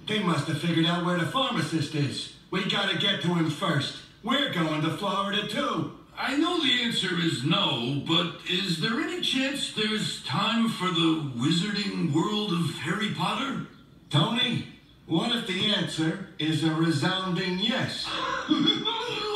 They must have figured out where the pharmacist is. We gotta get to him first. We're going to Florida, too. I know the answer is no, but is there any chance there's time for the wizarding world of Harry Potter? Tony, what if the answer is a resounding yes?